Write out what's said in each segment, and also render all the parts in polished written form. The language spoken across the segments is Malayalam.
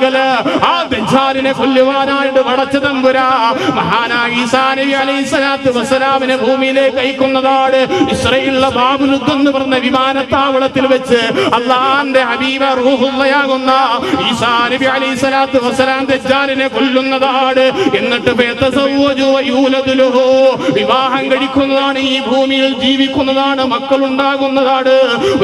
മുതല് ആ ദജ്ജാലിനെ കൊല്ലുവാനായിട്ട് പടച്ച തമ്പുരാ മഹാനായ ഈസാ നബി അലൈഹിസ്സലാത്തു വസ്സലാമിനെ ഭൂമിയിലേക്ക് അയക്കുന്നതാണ്. ഇസ്രായേലിലെ ബാബുലുദ് എന്ന് പറഞ്ഞ വിമാനത്താവളത്തിൽ വെച്ച് അല്ലാഹുവിന്റെ ഹബീബ് റൂഹുള്ളയാകുന്ന ഈസാ നബി അലൈഹിസ്സലാത്തു വസ്സലാം ദജ്ജാലിനെ കൊല്ലുന്നതാണ്. എന്നിട്ട് വിവാഹം കഴിക്കുന്നതാണ്, ഈ ഭൂമിയിൽ ജീവിക്കുന്നതാണ്, മക്കൾ ഉണ്ടാകുന്നതാണ്.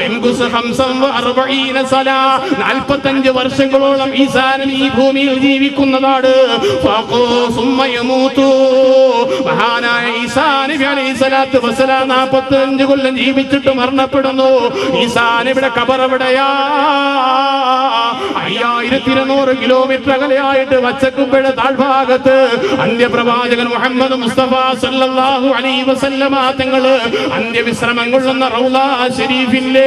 45 വർഷങ്ങളോളം ഈസാ നബി ഈ ഭൂമിയിൽ ജീവിക്കുന്നതാണ്. മഹാനായ ഈസാ നബി അലൈഹിസ്സലാത്തു വസ്സലാം 45 കൊല്ലം ജീവിച്ചിട്ട് മരണപ്പെടുന്നു. ഈസാ നബിയുടെ ഖബർ എവിടെയാ? 5200 കിലോമീറ്റർ അകലെയായിട്ട് വച്ചക്കുമ്പഴ താഴ്ഭാഗത്ത് അന്ത്യപ്രവാചകൻ മുഹമ്മദ് മുസ്തഫ സല്ലല്ലാഹു അലൈഹി വസല്ലമ തങ്ങള് അന്ത്യവിശ്രമം കൊള്ളുന്ന റൗളാ ശരീഫില്ലേ,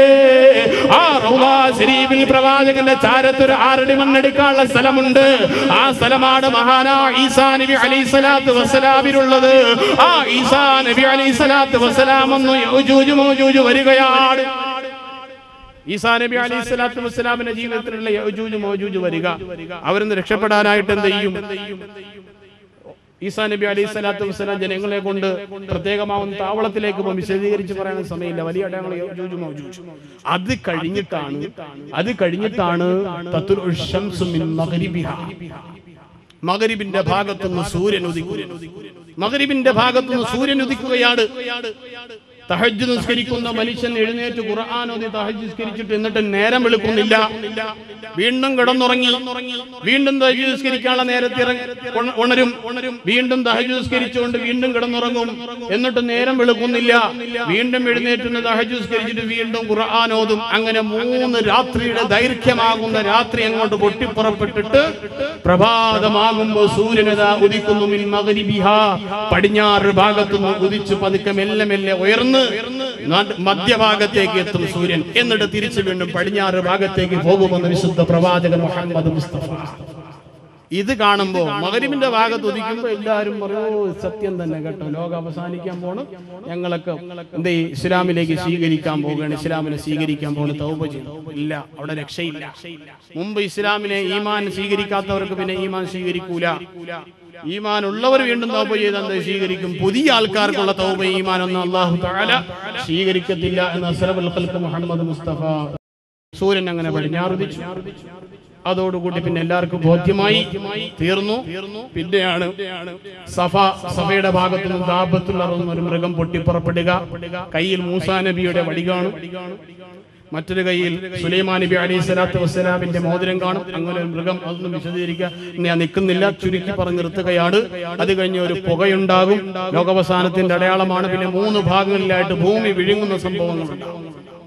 ആ റൗളാ ശരീഫിൽ പ്രവാചകന്റെ ചാരത്തൊരു 6 അടി മണ്ണെടുക്കാനുള്ള സ്ഥലമുണ്ട്. ആ സ്ഥലമാണ് മഹാനായ ഈസാ നബി അലൈഹിസ്സലാത്തു വസ്സലാമിനുള്ളത്. ആ ഈസാ നബി അലൈഹിസ്സലാത്തു വസ്സലാം ഒന്ന് യഅജൂജ് മഅജൂജ് വരികയാണ്. ഈസാ നബി അലൈഹിസ്സലാത്തു വസ്സലാമിന്റെ ജീവിതത്തിലുള്ള യഅജൂജ് മഅജൂജ് വരിക, അവരിന്ന് രക്ഷപ്പെടാനായിട്ട് എന്ത് ചെയ്യും? ഈസാ നബി അലൈഹിസ്സലാത്തു വസ്സലാം ജനങ്ങളെ കൊണ്ട് പ്രത്യേകമാവുന്ന താവളത്തിലേക്ക് പോകും. വിശദീകരിച്ച് പറയാൻ സമയമില്ല. വലിയ അടയാളങ്ങൾ യഅജൂജ് മഅജൂജ്. അത് കഴിഞ്ഞിട്ടാണ് തത്ലുഉ ശംസു മിൻ മഗ്രിബിഹാ, മഗ്രിബിന്റെ ഭാഗത്തുനിന്ന് സൂര്യൻ ഉദിക്കുന്നു. മഗ്രിബിന്റെ ഭാഗത്തുനിന്ന് സൂര്യൻ ഉദിക്കുകയാണ്. തഹജ്ജുദ് നിസ്കരിക്കുന്ന മനുഷ്യൻ എഴുന്നേറ്റ് ഖുർആൻ ഓതി തഹജ്ജുദ് നിസ്കരിച്ചിട്ട് എന്നിട്ട് നേരം വെളുക്കുന്നില്ല, വീണ്ടും കിടന്നുറങ്ങി, വീണ്ടും തഹജ്ജുദ് നിസ്കരിക്കാനുള്ള നേരത്തെ ഉണരും, വീണ്ടും തഹജ്ജുദ് നിസ്കരിച്ചുകൊണ്ട് വീണ്ടും കിടന്നുറങ്ങും, എന്നിട്ട് നേരം വെളുക്കുന്നില്ല, വീണ്ടും എഴുന്നേറ്റ് തഹജ്ജുദ് നിസ്കരിച്ചിട്ട് വീണ്ടും ഖുർആൻ ഓതും. അങ്ങനെ 3 രാത്രിയുടെ ദൈർഘ്യമാകുന്ന രാത്രി അങ്ങോട്ട് പൊട്ടിപ്പുറപ്പെട്ടിട്ട് പ്രഭാതമാകുമ്പോൾ സൂര്യനതാ ഉദിക്കുന്നു. മിൻ മഗ്രിബിഹാ, പടിഞ്ഞാറ് ഭാഗത്തുനിന്ന് ഉദിച്ചു പതുക്കെ മെല്ലെ മെല്ലെ ഉയർന്നു മധ്യഭാഗത്തേക്ക് എത്തും സൂര്യൻ. എന്നിട്ട് തിരിച്ചു വീണ്ടും പടിഞ്ഞാറ് ഭാഗത്തേക്ക് പോകുമെന്ന് വിശുദ്ധ പ്രവാചകൻ മുഹമ്മദ് മുസ്തഫ. ഇത് കാണുമ്പോ മഗ്രിബിന്റെ ഭാഗത്ത് ഉദിക്കുമ്പോ എല്ലാവരും പറയോ സത്യം തന്നെ കേട്ടോ, ലോകം അവസാനിക്കാൻ പോണ്, ഞങ്ങളൊക്കെ എന്ത് ഇസ്ലാമിലേക്ക് സ്വീകരിക്കാൻ പോവുകയാണ്, ഇസ്ലാമിനെ സ്വീകരിക്കാൻ പോണ്, തൗബ ചെയ്യും. ഇല്ല, അവിടെ രക്ഷയില്ല. മുമ്പ് ഇസ്ലാമിനെ ഈമാൻ സ്വീകരിക്കാത്തവർക്ക് പിന്നെ ഈമാൻ സ്വീകരിക്കൂല. ഈമാൻ ഉള്ളവർ വീണ്ടും തൗബ ചെയ്ത് എന്ത് സ്വീകരിക്കും? പുതിയ ആൾക്കാർക്കുള്ള തൗബ ഈമാൻ ഒന്നും അല്ലാഹു തആല സ്വീകരിക്കത്തില്ല എന്ന് അസ്റഫുൽ ഖൽഖ് മുഹമ്മദ് മുസ്തഫ. സൂര്യൻ അങ്ങനെ പടിഞ്ഞാറുദിച്ചു. അതോടുകൂടി പിന്നെ എല്ലാവർക്കും ബോധ്യമായി തീർന്നു. പിന്നെയാണ് സഫയുടെ ഭാഗത്ത് നിന്ന് ദാബത്തുൽ അർദ് ഒരു മൃഗം പൊട്ടിപ്പുറപ്പെടുക. കയ്യിൽ മൂസാ നബിയുടെ വടി കാണും, മറ്റൊരു കയ്യിൽ സുലൈമാൻ നബി അലൈഹിസ്സലാത്തു വസ്സലാമിന്റെ മോതിരം കാണും. അങ്ങനെ ഒരു മൃഗം, അതൊന്നും വിശദീകരിക്കാൻ ഞാൻ നിൽക്കുന്നില്ല, ചുരുക്കി പറഞ്ഞു നിർത്തുകയാണ്. അത് കഴിഞ്ഞ് ഒരു പുകയുണ്ടാകും, ലോകാവസാനത്തിന്റെ അടയാളമാണ്. പിന്നെ 3 ഭാഗങ്ങളിലായിട്ട് ഭൂമി വിഴുങ്ങുന്ന സംഭവങ്ങളുണ്ടാകും.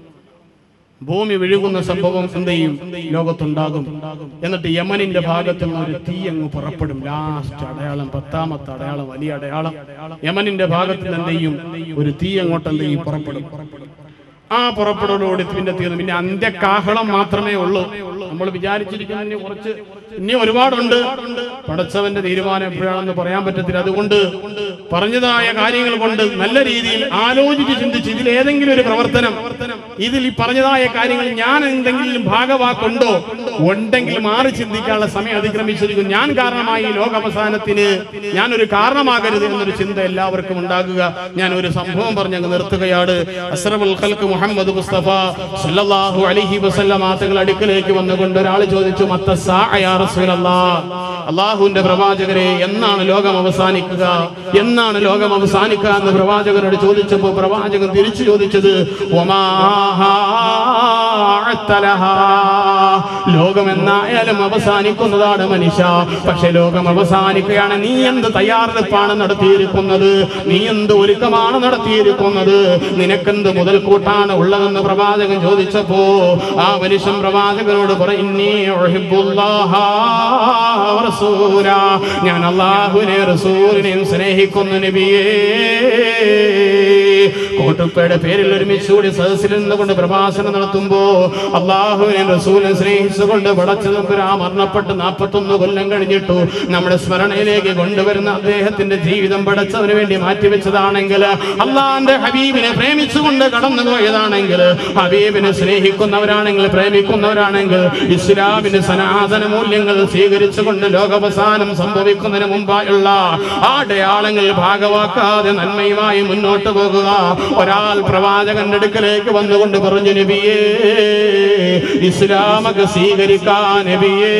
ഭൂമി വിഴുകുന്ന സംഭവം എന്ത് ചെയ്യും? ലോകത്തുണ്ടാകും. എന്നിട്ട് യമനിന്റെ ഭാഗത്തു നിന്ന് ഒരു തീ അങ്ങ് പുറപ്പെടും. ലാസ്റ്റ് അടയാളം, 10ാമത്തെ അടയാളം, വലിയ അടയാളം. യമനിന്റെ ഭാഗത്ത് നിന്ന് എന്ത് ചെയ്യും? ഒരു തീ അങ്ങോട്ട് എന്ത് ചെയ്യും? പുറപ്പെടും. ആ പുറപ്പെടലോട് പിന്നെ തീർന്നു. പിന്നെ അന്ത്യകാഹളം മാത്രമേ ഉള്ളൂ. നമ്മൾ വിചാരിച്ചിരിക്കുന്നതിന് കുറച്ച് ഇനി ഒരുപാടുണ്ട്. പടച്ചവന്റെ തീരുമാനം എപ്പോഴാണെന്ന് പറയാൻ പറ്റത്തില്ല. അതുകൊണ്ട് പറഞ്ഞതായ കാര്യങ്ങൾ കൊണ്ട് നല്ല രീതിയിൽ ആലോചിച്ച് ചിന്തിച്ച് ഇതിലേതെങ്കിലും ഒരു പ്രവർത്തനം, ഇതിൽ ഈ പറഞ്ഞതായ കാര്യങ്ങൾ ഞാൻ എന്തെങ്കിലും ഭാഗവാക്കുണ്ടോ ഉണ്ടെങ്കിൽ മാറി ചിന്തിക്കാനുള്ള സമയം അതിക്രമിച്ചിരിക്കും. ഞാൻ കാരണമായി ലോകാവസാനത്തിന് ഞാനൊരു കാരണമാകരുത് എന്നൊരു ചിന്ത എല്ലാവർക്കും ഉണ്ടാകുക. ഞാൻ ഒരു സംഭവം പറഞ്ഞങ്ങ് നിർത്തുകയാണ്. അസ്റഫുൽ ഖൽഖ് മുഹമ്മദ് മുസ്തഫ സല്ലല്ലാഹു അലൈഹി വസല്ലം തങ്ങൾ അടുക്കലേക്ക് വന്നുകൊണ്ട് ഒരാൾ ചോദിച്ചു, മത്തസ്സാഅ യാ റസൂലല്ലാഹ്, അല്ലാഹുവിന്റെ പ്രവാചകരെ എന്നാണ് ലോകം അവസാനിക്കുക, എന്നാണ് ലോകം അവസാനിക്കുക എന്ന് പ്രവാചകനോട് ചോദിച്ചപ്പോൾ പ്രവാചകൻ തിരിച്ചു ചോദിച്ചത്, ലോകം എന്നായാലും അവസാനിക്കുന്നതാണ് മനുഷ്യ, പക്ഷെ ലോകം അവസാനിക്കുകയാണ്, നീ എന്ത് തയ്യാറെടുപ്പാണ് നടത്തിയിരിക്കുന്നത്, നീ എന്ത് ഒരുക്കമാണ് നടത്തിയിരിക്കുന്നത്, നിനക്കെന്ത് മുതൽക്കൂട്ടാണ് ഉള്ളതെന്ന് പ്രവാചകൻ ചോദിച്ചപ്പോ ആ മനുഷ്യൻ പ്രവാചകനോട് വറസൂലാ, ഞാൻ അല്ലാഹുവിനെ റസൂലിനെയും സ്നേഹിക്കുന്നു നബിയേ. കോട്ടുപ്പയുടെ പേരിൽ ഒരുമിച്ചുകൂടി സദസ്സിൽ നിന്നുകൊണ്ട് പ്രഭാഷണം നടത്തുമ്പോ അല്ലാഹുവിനെയും റസൂലിനെ സ്നേഹിച്ചുകൊണ്ട് പടച്ച തമ്പുരാൻ മരണപ്പെട്ട് 41 കൊല്ലം കഴിഞ്ഞിട്ടു നമ്മുടെ സ്മരണയിലേക്ക് കൊണ്ടുവരുന്ന അദ്ദേഹത്തിന്റെ ജീവിതം പടച്ചവന് വേണ്ടി മാറ്റിവെച്ചതാണെങ്കിൽ, അള്ളാന്റെ ഹബീബിനെ പ്രേമിച്ചുകൊണ്ട് കടന്നു പോയതാണെങ്കിൽ, ഹബീബിനെ സ്നേഹിക്കുന്നവരാണെങ്കിൽ, പ്രേമിക്കുന്നവരാണെങ്കിൽ, ഇസ്ലാമിന്റെ സനാതന മൂല്യങ്ങൾ സ്വീകരിച്ചുകൊണ്ട് ലോകാവസാനം സംഭവിക്കുന്നതിന് മുമ്പായുള്ള ആ അടയാളങ്ങൾ ഭാഗവാക്കാതെ നന്മയുമായി മുന്നോട്ട് പോകുക. ഒരാൾ പ്രവാചകന്റെ അടുക്കലേക്ക് വന്നുകൊണ്ട് പറഞ്ഞു, നബിയേ ഇസ്ലാമൊക്കെ സ്വീകരിക്കാൻ, നബിയേ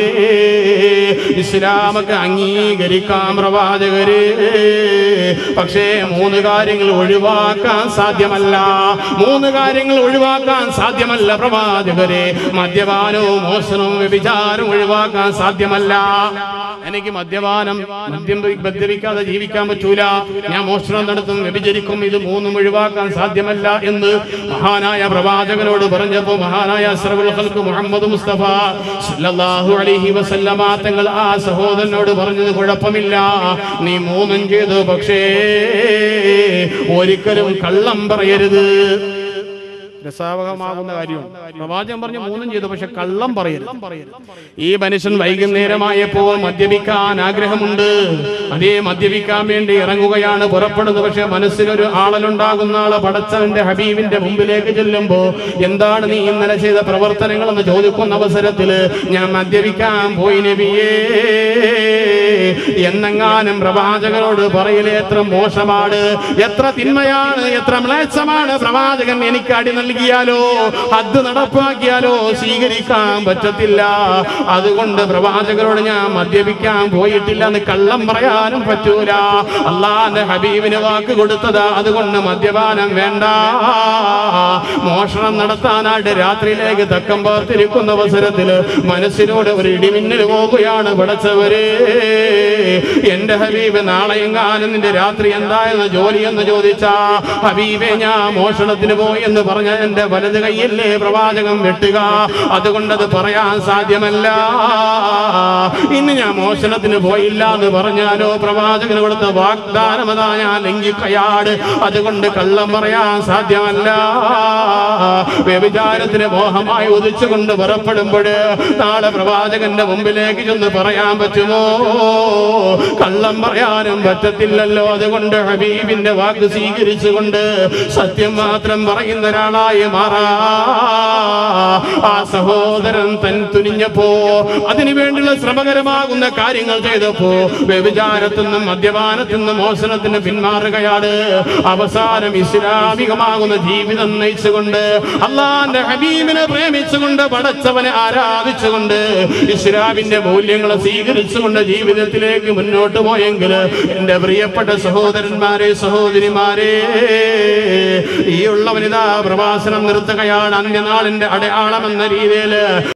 ഇസ്ലാമൊക്കെ അംഗീകരിക്കാം പ്രവാചകരെ, പക്ഷേ 3 കാര്യങ്ങൾ ഒഴിവാക്കാൻ സാധ്യമല്ല. 3 കാര്യങ്ങൾ ഒഴിവാക്കാൻ സാധ്യമല്ല പ്രവാചകരെ. മദ്യപാനവും മോഷണവും വ്യഭിചാരവും ഒഴിവാക്കാൻ സാധ്യമല്ല. എനിക്ക് മദ്യപിക്കാതെ ജീവിക്കാൻ പറ്റൂല, ഞാൻ മോഷണം നടത്തും, വ്യഭിചരിക്കും, ഇത് 3 ഒഴിവാക്കാൻ സാധ്യമല്ല എന്ന് മഹാനായ പ്രവാചകനോട് പറഞ്ഞപ്പോ മഹാനായ അസ്റഫുൽ ഖൽഖ് മുഹമ്മദ് മുസ്തഫ സല്ലല്ലാഹു അലൈഹി വസല്ലമ തങ്ങൾ ആ സഹോദരനോട് പറഞ്ഞത്, കുഴപ്പമില്ല, നീ 3 ചെയ്തു, പക്ഷേ ഒരിക്കലും കള്ളം പറയരുത്. രസാവഹമാകുന്ന കാര്യമാണ്. പ്രവാചകൻ പറഞ്ഞു 3 ചെയ്തു, പക്ഷെ കള്ളം പറയരുത്. ഈ മനുഷ്യൻ വൈകുന്നേരമായപ്പോൾ മദ്യപിക്കാൻ ആഗ്രഹമുണ്ട്, അതേ മദ്യപിക്കാൻ വേണ്ടി ഇറങ്ങുകയാണ്, പുറപ്പെടുന്നത്. പക്ഷെ മനസ്സിലൊരു ആളലുണ്ടാകുന്ന ആള് പടച്ചവന്റെ ഹബീബിന്റെ മുമ്പിലേക്ക് ചെല്ലുമ്പോ, എന്താണ് നീ ഇന്നലെ ചെയ്ത പ്രവർത്തനങ്ങൾ എന്ന് ചോദിക്കുന്ന അവസരത്തില്, ഞാൻ മദ്യപിക്കാൻ പോയി നബിയേ എന്നെങ്ങാനും പ്രവാചകനോട് പറയില്ലേ, എത്ര മോശമാണ്, എത്ര തിന്മയാണ്, എത്ര മ്ലേച്ഛമാണ്. പ്രവാചകൻ എനിക്ക് അടി നൽകിയാലോ, അത് നടപ്പാക്കിയാലോ സ്വീകരിക്കാൻ പറ്റത്തില്ല. അതുകൊണ്ട് പ്രവാചകരോട് ഞാൻ മദ്യപിക്കാൻ പോയിട്ടില്ല എന്ന് കള്ളം പറയാനും പറ്റൂല. അള്ളാന്റെ ഹബീബിന് വാക്ക് കൊടുത്തതാ, അതുകൊണ്ട് മദ്യപാനം വേണ്ട. മോഷണം നടത്താനായിട്ട് രാത്രിയിലേക്ക് തക്കം പാർത്തിരിക്കുന്ന അവസരത്തിൽ മനസ്സിനോട് ഒരു ഇടിമിന്നൽ പോകുകയാണ്. പടച്ചവരെ, എന്റെ ഹബീബ് നാളെയെങ്ങാനും നിന്റെ രാത്രി എന്തായെന്ന് ജോലി എന്ന് ചോദിച്ചാ, ഹബീബെ ഞാൻ മോഷണത്തിന് പോയി എന്ന് പറഞ്ഞ എന്റെ വലത് കൈയല്ലേ പ്രവാചകൻ വെട്ടുക, അതുകൊണ്ടത് പറയാൻ സാധ്യമല്ല. ഇന്ന് ഞാൻ മോഷണത്തിന് പോയില്ല എന്ന് പറഞ്ഞാലോ, പ്രവാചകന് കൊടുത്ത വാഗ്ദാനം അതാ ഞാൻ ലംഘിക്കയാട്, അതുകൊണ്ട് കള്ളം പറയാൻ സാധ്യമല്ല. വ്യഭിചാരത്തിന് മോഹമായി ഉദിച്ചുകൊണ്ട് പുറപ്പെടുമ്പോൾ നാളെ പ്രവാചകന്റെ മുമ്പിലേക്ക് ചെന്ന് പറയാൻ പറ്റുമോ? കള്ളം പറയാനും പറ്റത്തില്ലല്ലോ. അതുകൊണ്ട് ഹബീബിന്റെ വാക്ക് സ്വീകരിച്ചുകൊണ്ട് സത്യം മാത്രം പറയുന്ന ഒരാളായി മാറാ. ആ സഹോദരൻ തൻ തുനിഞ്ഞപ്പോ, അതിനുവേണ്ടിയുള്ള ശ്രമകരമാകുന്ന കാര്യങ്ങൾ ചെയ്തപ്പോ, വ്യഭിചാരത്തിനും മദ്യപാനത്തിനും മോഷണത്തിന് പിന്മാറുകയാണ്. അവസാനം ഇസ്ലാമികമാകുന്ന ജീവിതം നയിച്ചുകൊണ്ട്, അള്ളാന്റെ ഹബീബിനെ പ്രേമിച്ചുകൊണ്ട്, പടച്ചവനെ ആരാധിച്ചുകൊണ്ട്, ഇസ്ലാമിന്റെ മൂല്യങ്ങളെ സ്വീകരിച്ചുകൊണ്ട് ജീവിതത്തിലേക്ക് മുന്നോട്ട് പോയെങ്കിൽ, എന്റെ പ്രിയപ്പെട്ട സഹോദരന്മാരെ, സഹോദരിമാരെ, ഈ ഉള്ളവനിതാ പ്രവാസനം നിർത്തുകയാണ്. അന്ത്യനാളിന്റെ അടയാളം എന്ന രീതിയിൽ